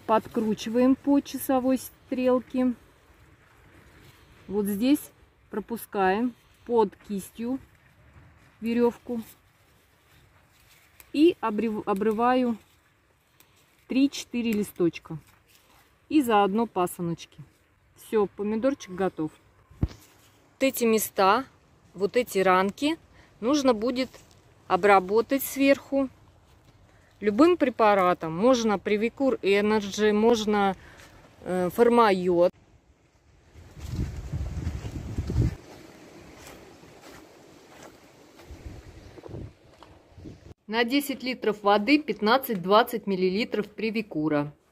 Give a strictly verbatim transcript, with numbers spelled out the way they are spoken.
подкручиваем по часовой стрелке. Вот здесь пропускаем под кистью веревку и обрываю три-четыре листочка и заодно пасыночки. Все, помидорчик готов. Вот эти места, вот эти ранки нужно будет обработать сверху любым препаратом. Можно Привикур Энерджи, можно э, Формайот. На десять литров воды пятнадцать-двадцать миллилитров Привикура.